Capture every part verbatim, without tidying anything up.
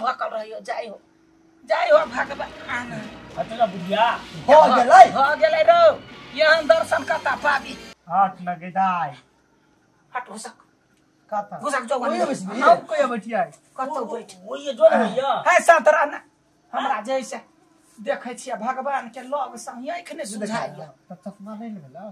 भकल रहियो जाई हो जाई हो भगवान हटला बुढ़िया हो गेलै हो गेलै रो यहाँ दर्शन करता पाबी हट लगे दाई हट हो सक कता हो सक जो कोई बस हम कोई बैठिया कतौ बैठ ओए जो न भैया है संतराना हमरा जैसे देखै छियै भगवान के लग संग एखने सुझाइया तब तक ना नहीं लेला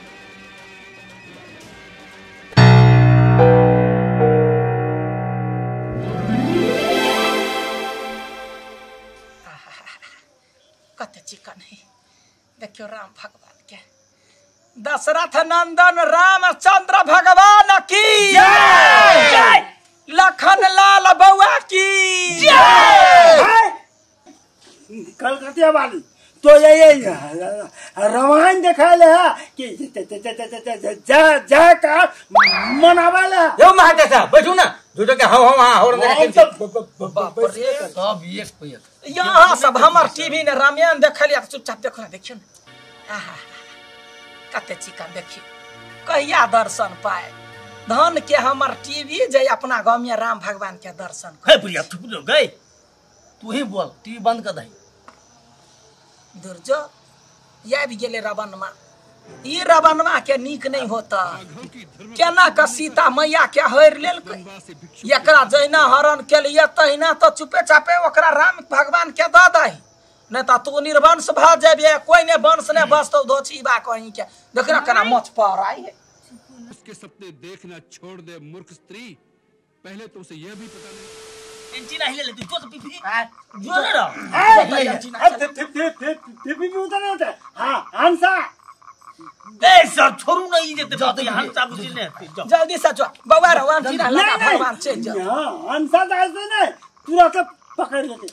कते चिकन है देखियो राम भगवान के दशरथ नंदन रामचंद्र भगवान की जय लखन लाल बउआ की जय कलकतिया वाली तो ये ये रामायण देखा ले कि जा जा का मनावाला यो माटे था बैठू ना झूठो के हां हां हो रे बाप रे सब एक पे एक यहाँ सब हमर टीवी ने रामायण देखलिया चुपचाप देखो ना देखियो ना आहा कते चिकन देखियो कहिया दर्शन पाए धन के हमर टीवी जे अपना गांव में राम भगवान के दर्शन हे प्रिया तू जो गई तू ही बोल टीवी बंद कर दई दुर्जो ये भी गेले रावणमा ई रावणमा के नीक नहीं होता केना का सीता मैया के हर लेल एकरा जैना हरण के लिए तहिना तो चुपे चापे ओकरा राम भगवान के द दही नहीं तो तू निर्वंश भ जेबे कोई ने वंश ने बसतो धोची बा कहीं के देखना केना मच पर आई है उसके सपने देखना छोड़ दे मूर्ख स्त्री पहले तो उसे यह भी पता नहीं इंचिना हिले ले तू तो पीपी जो ना रो टीवी में उतर नहीं होता हां हंसा ए सब छोरू नहीं जेते बात यहाँ सब बुझी ने जल्दी से जो बाबा रावण जी ना लगा भगवान चेंज हां हंसा जाते नहीं तुरंत पकड़ लेते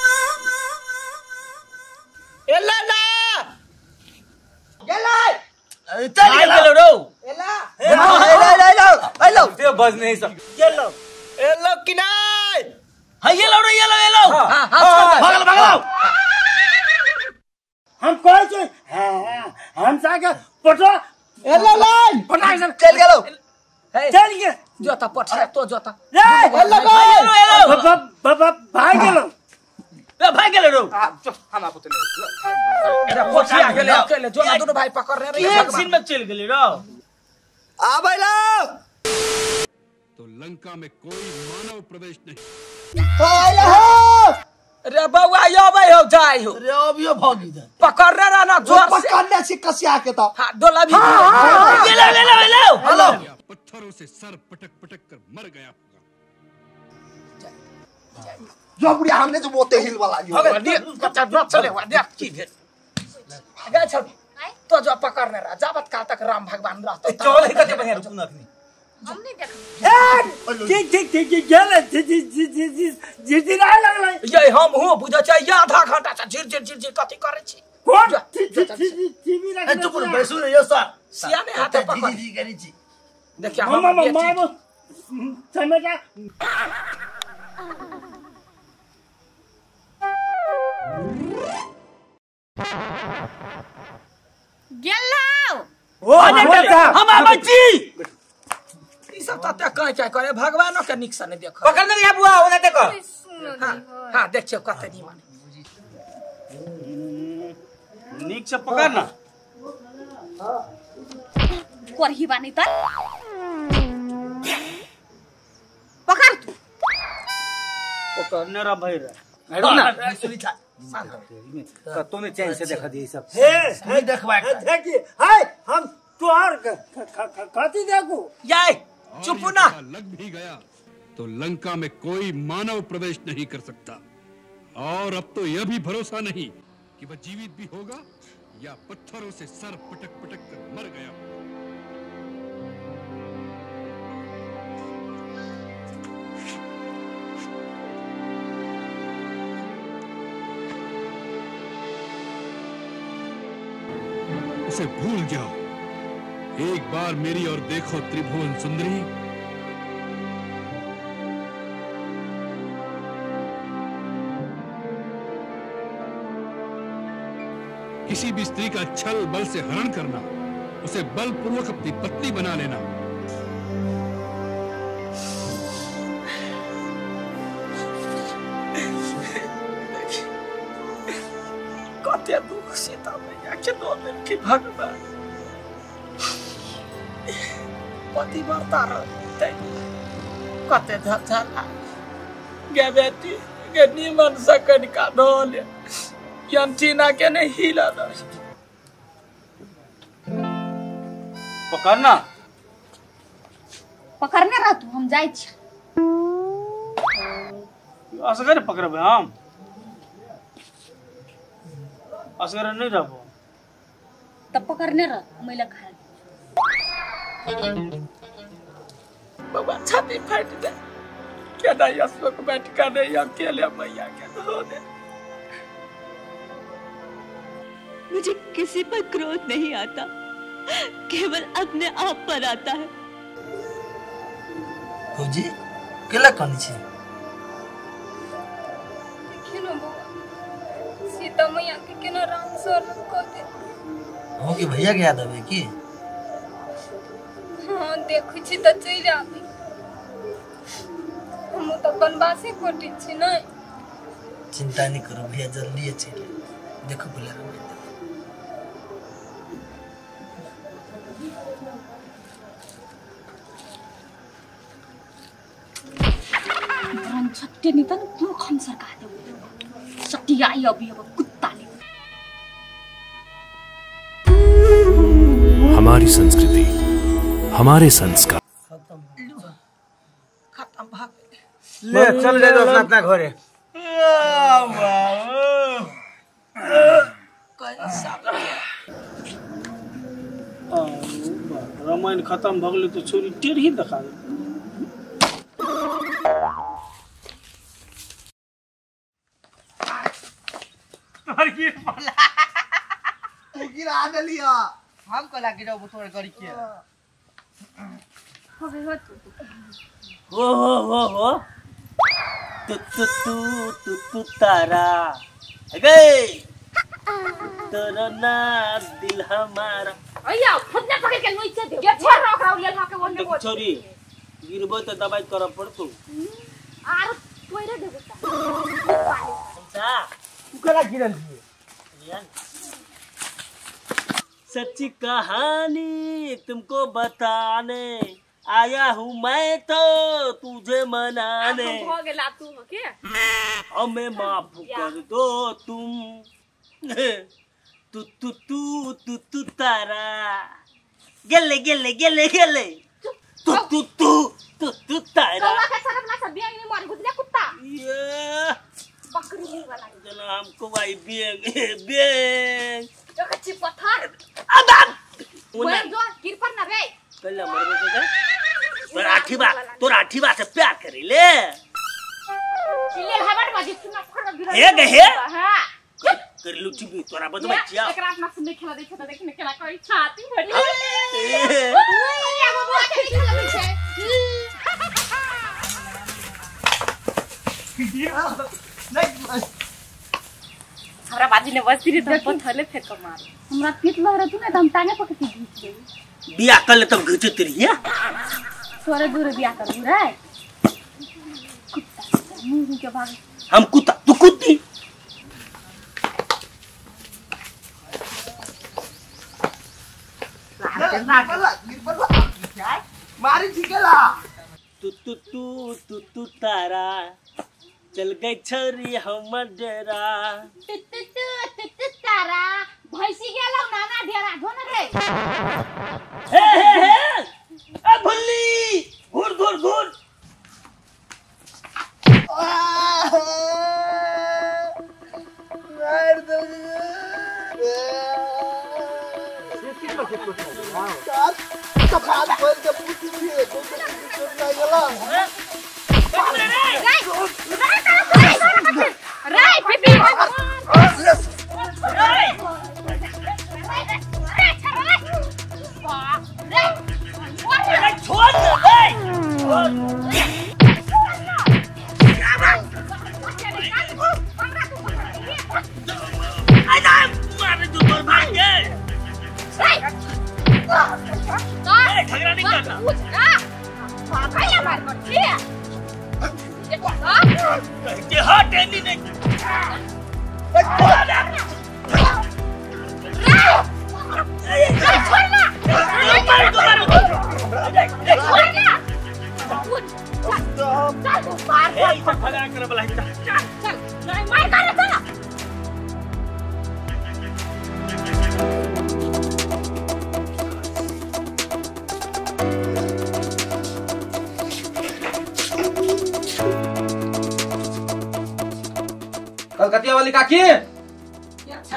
एला ना गेलै चल गेलो रो एला ले ले लो ले लो ते बज नहीं सब गेलो एलो कि नहीं हां ये लो रे ये लो ये लो हां हां भागल भागल हम कहे छे हां हंसा के पटो एला लाइन पटाक से चल गेलो चल गे जोता पठा तो जोता रे एला लाइन बाबा बाबा भाग गेलो ए भाग गेलो रो हम आपको तो अरे पठा गेले अकेले जोना दोनों भाई पकड़ रहे रे एक सीन में चल गेली रो आ भाईला तो लंका में कोई मानव प्रवेश नहीं आइले हो रे बउआ यो भाई हो जाई हो रे अबियो भागी जा पकड़ रे ना जोर से पकड़ने से कसिया के तो हां डोला भी ले लो ले लो ले लो हेलो पत्थरों से सर पटक पटक कर मर गया होगा जो बुढ़िया हमने जो मोते हिल वाला जो अबे कच्चा न चले हुआ देख की भेल गे छोड़ तो जो पकड़ने रहा जाबत का तक राम भगवान रहते चल ही कते बढ़िया रुकू नखनी हम नहीं देखा ठीक ठीक ठीक गेले जी जी जी जी जी जी जी नहीं लगले ये हम हो बुझा चाहिए आधा घंटा से झिर झिर झिर झिर कथि करे छी कौन टीवी ए रख चुप बैसू रे यो सर सियाने हाथे पकड़ जी जी करी छी देखिए मामा हम मामा समेटा गेलाओ ओ हम बच्ची ई सब तते कह क्या करे भगवानो के निक से नहीं देखो पकड़ नहीं बुआ ओने देखो हां हां देखियो कते नी माने नीक से पकड़ ना करही बानी त पकड़ तू पकड़ने रा भाई रे रुक ना सुनी था कतो ने चैन से देखा दिए सब हे हे देखवा देखिए हाय हम तोहर कथि देखू ये चुप ना लग भी गया तो लंका में कोई मानव प्रवेश नहीं कर सकता और अब तो यह भी भरोसा नहीं कि वह जीवित भी होगा या पत्थरों से सर पटक पटक कर मर गया होगा उसे भूल जाओ एक बार मेरी और देखो त्रिभुवन सुंदरी किसी भी स्त्री का छल बल से हरण करना उसे बलपूर्वक अपनी पत्नी बना लेना के दुख सीता मैया के दो दिन की भगवान पतिव्रता रहते कते झझला गे बेटी गे निमन सकन का ढोल यंटीना के नहीं हिला दो पकड़ना पकड़ने रह तू हम जाए छी असगर पकड़बे हम असगर नहीं रहबो तब पकड़ने रह मैला खा बाबा छाती फाट दे क्या ना अशोक बैठ कर नहीं अकेले मैया के धो दे मुझे किसी पर क्रोध नहीं आता, केवल अपने आप पर आता है। फौजी केला कनी छे देखियो ना बाबा सीता मैया के केना राम शरण क दे हो कि भैया के याद आवे की हां देखै छी त चलि आबी हम त बनवासी कोटी छी नै चिंता नहीं करो भैया जल्दी चले देखो बोले हम छट्टे नहीं त क्यों खम सरका दे सट्टी आई अभी अब कुत्ता ने हमारी संस्कृति हमारे संस्कार खत्म भाग ले चल ले अपना अपना घरे रामायण खत्म भ गेलै तो छोरी टेढ़ी देखा दे और की बोला तू गिरा देलिया हम कोला गिराओ तोर गड़ी के हो गयो हो हो हो हो तू तू तू तू तू तारा गए तेरा ना दिल हमारा अया फटना पकड़ के नीचे दे के छेड़ रख रहा ले के बोल देख छोरी गिरबो त दबाई कर पड़तो आर तोरे दे बेटा अच्छा तू केला गिरल छी सच्ची कहानी तुमको बताने आया हूँ मैं तो तुझे मनाने हो गेला तू हो के हमें माफ कर दो तुम तू तू तू तू तू तारा गेले गेले गेले गेले तू तू तू तू तू तारा कौवा के सरफ ना सब बियांग ने मार गुदले कुत्ता ये बकरी मुंह वाला जना हमको भाई बेंग बेंग जो कच्ची पत्थर अब ओए जो गिर पर ना रे कल्ला मरबो तो तोर आठीबा तोर आठीबा से प्यार करी ले चिल्ले हबाट बाजी सुना फड़ गिर हे गे हे हां कर लुची भी तोरा बदमा चिया एक रात में सुन खेला देखे तो देखने केला कोई छाती फटी ओए या बाबू के खेला पीछे हमरा बाजी ने बस तेरे दम पर थले फेंक मार हमरा पीट लग रहा तू ना दम टांगे पकड़ के घींच दे बिया कर ले तब घींचे तेरी है तोरे दूर बिया कर रे कुत्ता मुंह के भाग हम कुत्ता तू कुत्ती मारी ठिकेला तू तू तू तू तू तारा चल गई छोरी हमर डेरा तू तू तू तू तारा भैंसी गेलौ नाना डेरा धोन रे हे हे हे ए भुल्ली घूर घूर घूर मार दो कपाल खोल के पूछी है तो कुछ नहीं गला रे पिपी छोड़ दे रे आई मार दे तोर भाई के झगड़ा नहीं करना भैया मार कर ठीक देखो हां के हाथ नहीं नहीं क्या करे बलाई चल चल नहीं मार कर चला कलकतिया वाली काकी अच्छा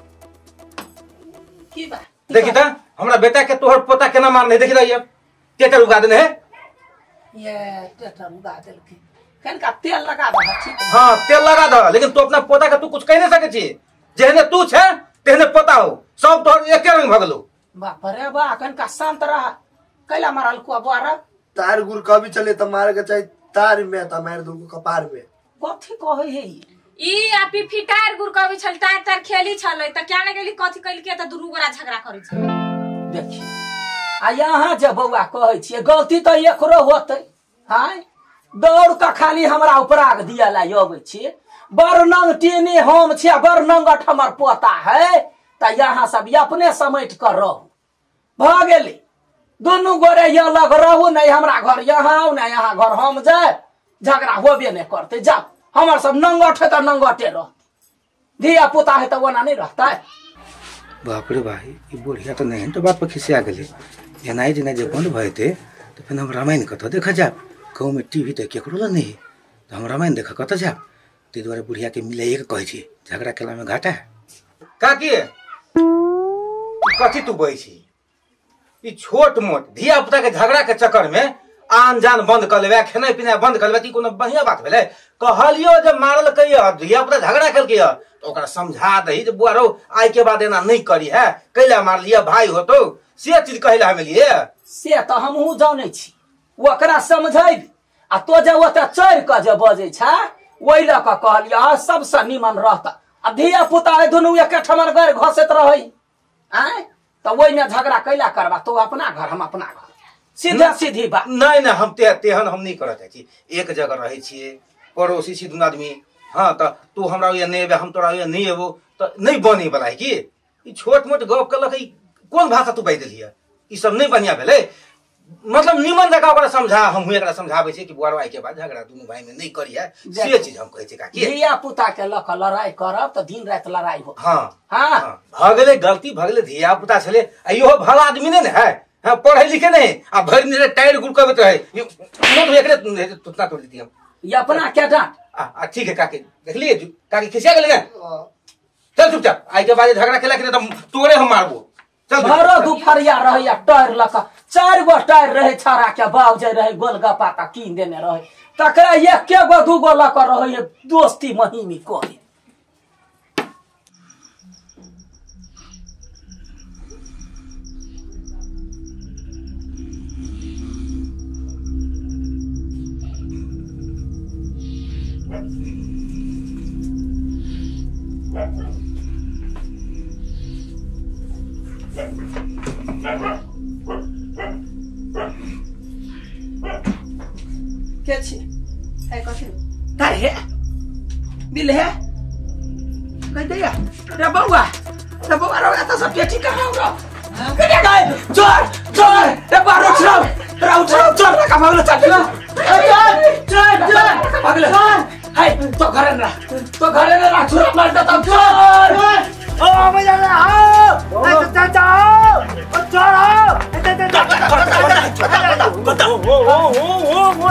की बा देखी था हमरा बेटा के तोहर पोता केना मार नहीं देखी था ये टेटर उगा देने है ये टेटर उगा देल के कन का तेल लगा दे ठीक हां तेल लगा दो लेकिन तू अपना पोता के तू कुछ कह नहीं सके छी जेहने तू छे तेहने पोता हो सब तोहर एके रंग भगलो बाप रे बा कन का शांत रहा कैला मारल को बारा तार गुर कभी चले त मार के चाहे तार में त मार दो कपार में कथि कहे है ई आपी फिटार गुर कभी छल तार तार खेली छलै त क्या ने गेली कथि कइल के त दुनु गोरा झगड़ा करै छ देखी आ यहाँ जब बउआ कहै छियै गलती त एकरो होतै हाय दौड़ का खाली हमरा उपराग दिया ला आबै छियै बरनंग टीनी हम छियै बरनंगट हमर पोता है त यहाँ सब अपने समेट कर रहू भ गेली दुनु गोरे ये लग रहू नहीं हमरा घर यहाँ आउ नहीं यहाँ घर हम जाए झगड़ा होबे नहीं करते जा हमार सब नंगट है तो नंगटे रह धिया पुता है तो वना नहीं रहता है बाप रे भाई ये बुढ़िया तो नहीं तो बात पर खिसिया गेले एनाई जे जे बंद भए थे तो फिर हम रामायण कत देखा जा गाँव में टीवी तो केकरो नहीं तो हम रामायण देख कत जा ते द्वारा बुढ़िया के मिले एक कहे छी झगड़ा केला में घाटा है काकी कथी तू बई छी ई छोट मोट धिया पुता के झगड़ा के चक्कर में आन जान बंद कर लेबे खेनाइ पिनाइ बंद कर लेबे की कोनो बढ़िया बात भेलै कहलियो जब मारल कहियो धिया पुता झगड़ा करके तो ओकरा समझा दही जे बुआ रो आई के बाद एना नहीं करी है कैला मार लिया भाई हो तो से चीज कहला हमें लिए से तो हमहू जानै छी ओकरा समझाई आ तो जे ओते चढ़ के जे बजे छ ओइ ल के कहलिया सबसे निमन रहता आ धिया पुता है दुनु एक ठमन घर घसैत रहै आय तो ओइ में झगड़ा कैला करबा तो अपना घर हम अपना घर सीधा सीधी बात नहीं नहीं हम ते तेहन हम नहीं करत छी एक जगह रहे छिए पड़ोसी छी दुन आदमी हां त तू हमरा ये नहीं एबे हम तोरा ये नहीं एबो त नहीं बनी बला है की ई छोट मोट गप कलक ई कोन भाषा तू बाइ देलिया ई सब नहीं बढ़िया भेले मतलब निमन जगह ओकरा समझा हम एकरा समझाबै छी कि बुआरो आई के बाद झगड़ा दुनु भाई में नहीं करिया से चीज हम कहै छी काकी धिया पुता के लख लड़ाई करब त दिन रात लड़ाई हो हां हां भगले गलती भगले धिया पुता छले इहो भला आदमी ने है हां पढ़े लिखे नहीं आ भर ने टायर गुड़ करत रहे न तो एकरे तुतना तोड़ दी हम ये अपना क्या डांट आ ठीक है काकी देख लिए काकी खिसिया गेले ना चल चुपचाप आई के बाद झगड़ा खेला के त तोरे हम मारबो चल भरो दुपहरिया रहैया टायर लका चार गो टायर रहे छाड़ा के बाव जे रहे गोलगप्पा ता कीन देने रहे तकरा एक के गो दू गो लका रहे दोस्ती महीमी कोई क्या छी है कथि तार है बिल है कह दिया रे बउआ रे बउआ रो एत सब पेटी कर रहो कने गए चोर चोर रे बउआ उठ रहो रे उठ रहो चोर का भागलो चल चल चल चल भागलो हाय तो घरे ना तो घरे ना छुरा मार दे तब चोर ओ मजा ले आओ ए चल जाओ ओ चोर आओ ए ए बता ओ ओ ओ ओ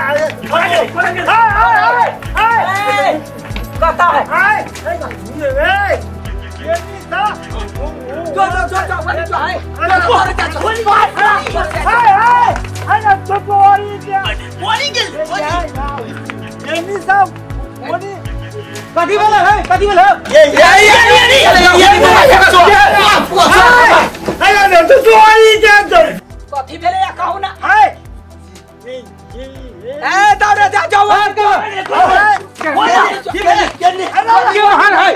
कहता है हाय ए ये नहीं था जो जो जो जो वाली जो है और क्या बोली बात हाय हाय हाय ना तो बोली क्या बोली के ये नहीं था बोली कदी वाला है कदी वाला ये ये ये ये ये हाय ना तो बोली क्या कथि भेले या कहू ना हाय ए दौड़े जा जाओ का ठीक है ये नहीं क्यों हर है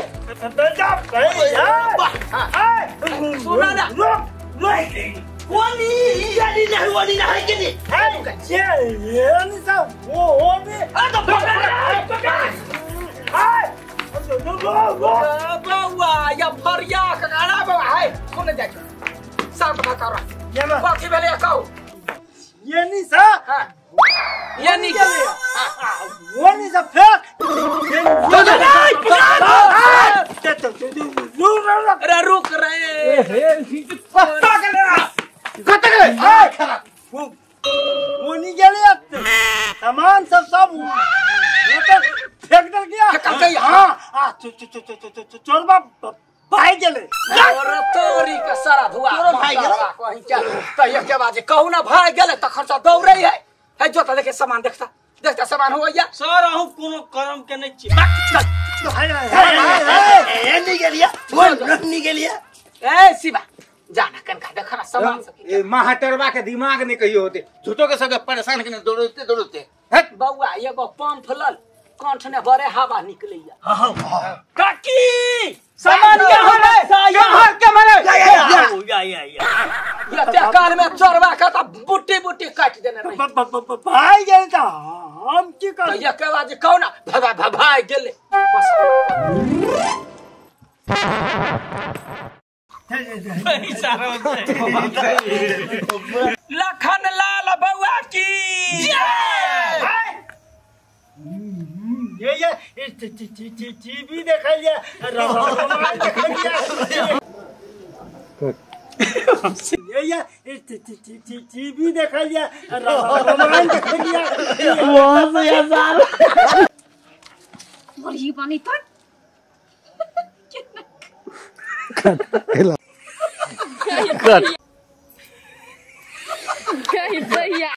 सुना ना वाली यानी नहीं वाली नहीं के नहीं ये ये नहीं सब वो वो में आ तो पकड़ हाय बाबा या फरिया कगाड़ा बाबा है सुन जा शांत बता रहा ये बाकी वाले कहू ये नहीं सा ये नहीं वो नहीं सा फेंक अरे रुक रहे वो नहीं गया सामान सब सब फेंक दे गया हाँ चोर बाप भाई गेले और तोरी का सारा धुआ भाई गेले कहीं क्या तो ये के बाजे कहू ना भाई गेले त खर्चा दौड़े है है जो त देखे सामान देखता देखता सामान हो गया सर आहू कोनो करम के नहीं छी ए नहीं गेलिया बोल नहीं गेलिया ए शिवा जाना कन का देखना सामान सके ए महाटरवा के दिमाग नहीं कहियो होते झूठो के संग परेशान के दौड़ते दौड़ते हट बउआ एगो पंप फलल कंठ ने बड़े हवा निकलैया काकी सामान क्या हो रे यहाँ के मारे या या या या ये ते काल में चोरवा का त बुट्टी बुट्टी काट देने रही भाई गेले त हम की कर तो ये के बाजे कहू ना भगा भाई गेले बस लखन लाल बउआ की ये ये टीवी देखा लिया रामायण देखा लिया ये ये टीवी देखा लिया रामायण देखा लिया बहुत सही साल और ये पानी तो कट क्या